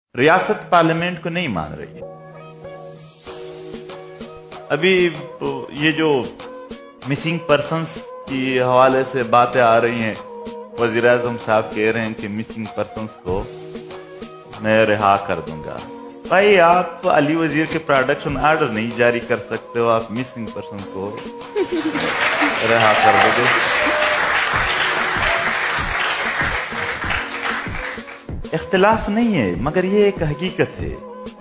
रियासत पार्लियामेंट को नहीं मान रही है। अभी ये जो मिसिंग पर्सन्स की हवाले से बातें आ रही हैं, वज़ीर आज़म साहब कह रहे हैं कि मिसिंग पर्सन्स को मैं रिहा कर दूंगा। भाई, आप अली वजीर के प्रोडक्शन ऑर्डर नहीं जारी कर सकते हो, आप मिसिंग पर्सन को रिहा कर दोगे। इख्तिलाफ नहीं है, मगर ये एक हकीकत है।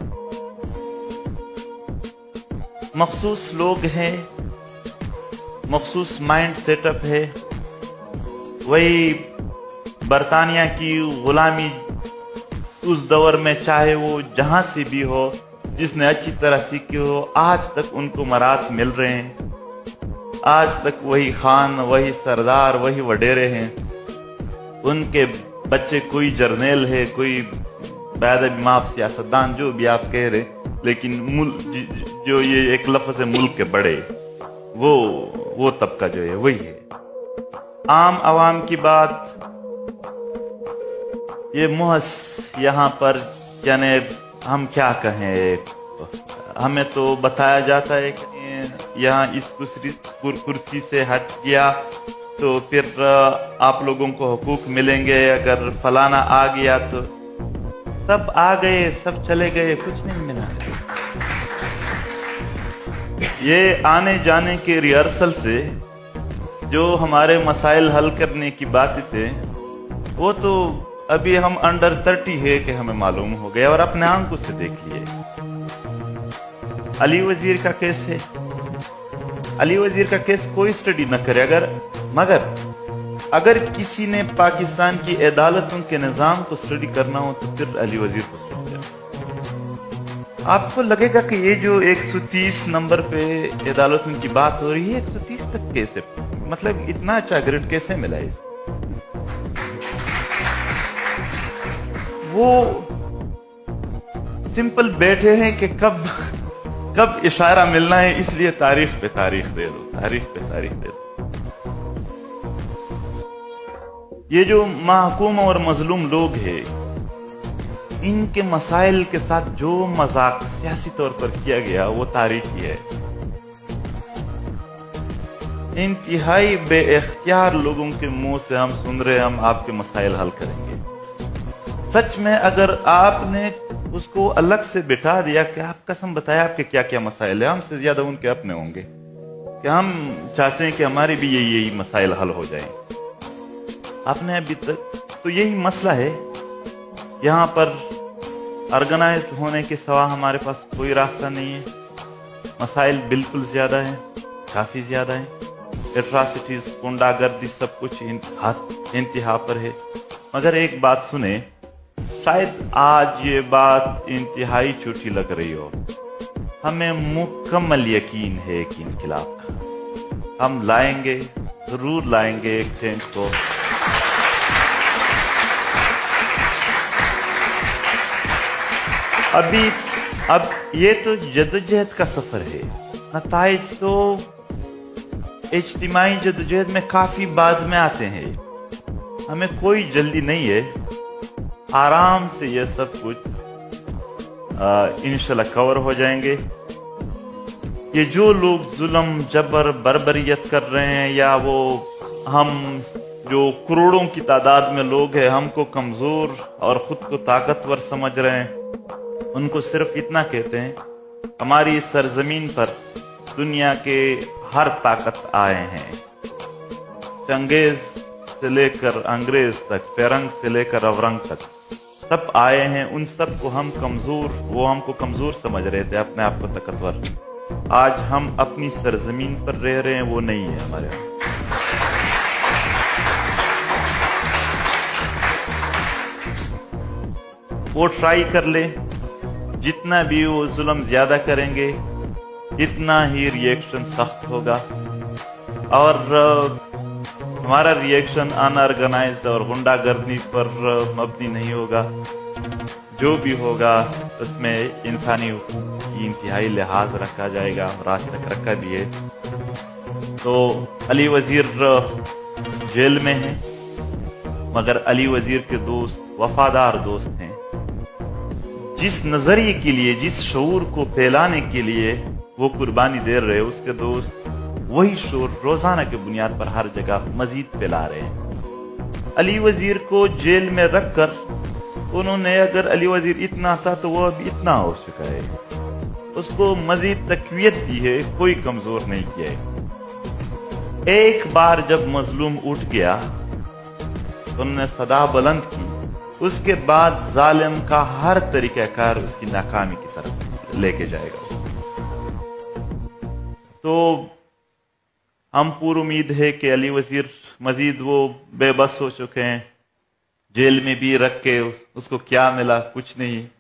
मखसूस लोग हैं, मखसूस माइंड सेटअप है। वही बरतानिया की गुलामी उस दौर में, चाहे वो जहां से भी हो, जिसने अच्छी तरह सीखी हो, आज तक उनको मरात मिल रहे हैं। आज तक वही खान, वही सरदार, वही वडेरे हैं। उनके बच्चे कोई जर्नेल है, कोई माफ सियासतदान, जो भी आप कह रहे, लेकिन जो ये एक लफ्ज़ है मुल्क के बड़े, वो तबका जो है वही है। आम आवाम की बात, ये मुहस यहाँ पर, यानी हम क्या कहें, हमें तो बताया जाता है कि यहाँ इस कुर्सी से हट गया तो फिर आप लोगों को हुकूक मिलेंगे, अगर फलाना आ गया तो सब आ गए, सब चले गए, कुछ नहीं मिला। ये आने जाने के रिहर्सल से जो हमारे मसाइल हल करने की बातें थे, वो तो अभी हम अंडर 30 है कि हमें मालूम हो गया, और अपने आंखों से देख लिए। अली वजीर का केस है, अली वजीर का केस कोई स्टडी न करे, अगर किसी ने पाकिस्तान की अदालतों के निजाम को स्टडी करना हो तो फिर अली वजीर को स्टडी करना। आपको लगेगा कि ये जो 130 नंबर पे अदालतों की बात हो रही है, 130 तक कैसे, मतलब इतना अच्छा ग्रेड कैसे मिला है इसको? वो सिंपल बैठे हैं कि कब इशारा मिलना है, इसलिए तारीख पे तारीख दे दो, तारीख पे तारीख दे दो। ये जो महकूम और मजलूम लोग हैं, इनके मसाइल के साथ जो मजाक सियासी तौर पर किया गया, वो तारीखी है। इंतहाई बेइख्तियार लोगों के मुंह से हम सुन रहे हैं, हम आपके मसाइल हल करेंगे। सच में अगर आपने उसको अलग से बिठा दिया कि आप कसम बताया आपके क्या क्या मसाइल है, हमसे ज्यादा उनके अपने होंगे कि हम चाहते हैं कि हमारे भी यही मसाइल हल हो जाएं। आपने अभी तक तो यही मसला है, यहाँ पर ऑर्गेनाइज होने के सिवा हमारे पास कोई रास्ता नहीं है। मसाइल बिल्कुल ज्यादा है, काफी ज्यादा है। एट्रॉसिटीज, गुंडागर्दी, सब कुछ इंतहा पर है। मगर एक बात सुने, शायद आज ये बात इंतहाई झूठी लग रही हो, हमें मुकम्मल यकीन है कि इनकलाब का हम लाएंगे, जरूर लाएंगे एक चेंज को। अब ये तो जदोजहद का सफर है, नताइज तो इज्तिमाई जदोजहद में काफी बाद में आते हैं। हमें कोई जल्दी नहीं है, आराम से ये सब कुछ इंशाल्लाह कवर हो जाएंगे। ये जो लोग जुल्म, जबर, बर्बरियत कर रहे हैं, या वो हम जो करोड़ों की तादाद में लोग हैं, हमको कमजोर और खुद को ताकतवर समझ रहे हैं, उनको सिर्फ इतना कहते हैं, हमारी सरजमीन पर दुनिया के हर ताकत आए हैं, चंगेज से लेकर अंग्रेज तक, फिरंग से लेकर अवरंग तक, सब आए हैं। उन सब को हम कमजोर, वो हमको कमजोर समझ रहे थे, अपने आप को ताकतवर। आज हम अपनी सरजमीन पर रह रहे हैं, वो नहीं है हमारे यहाँ। वो ट्राई कर ले, जितना भी वो जुल्म ज्यादा करेंगे, इतना ही रिएक्शन सख्त होगा, और हमारा रिएक्शन अनऑर्गेनाइज्ड और गुंडागर्दी पर मबनी नहीं होगा। जो भी होगा उसमें इंसानी की इंतहाई लिहाज रखा जाएगा, आज तक रखा भी है। तो अली वजीर जेल में है, मगर अली वजीर के दोस्त, वफादार दोस्त हैं, जिस नजरिए के लिए, जिस शऊर को फैलाने के लिए वो कुर्बानी दे रहे, उसके दोस्त वही शऊर रोजाना के बुनियाद पर हर जगह मजीद फैला रहे हैं। अली वजीर को जेल में रखकर उन्होंने, अगर अली वजीर इतना था तो वो अब इतना हो चुका है, उसको मजीद तकवीयत दी है, कोई कमजोर नहीं किया है। एक बार जब मजलूम उठ गया तो उन्होंने सदा बुलंद की, उसके बाद जालिम का हर तरीकाकार उसकी नाकामी की तरफ लेके जाएगा। तो हम पूरी उम्मीद है कि अली वजीर मजीद वो बेबस हो चुके हैं, जेल में भी रख के उसको क्या मिला, कुछ नहीं।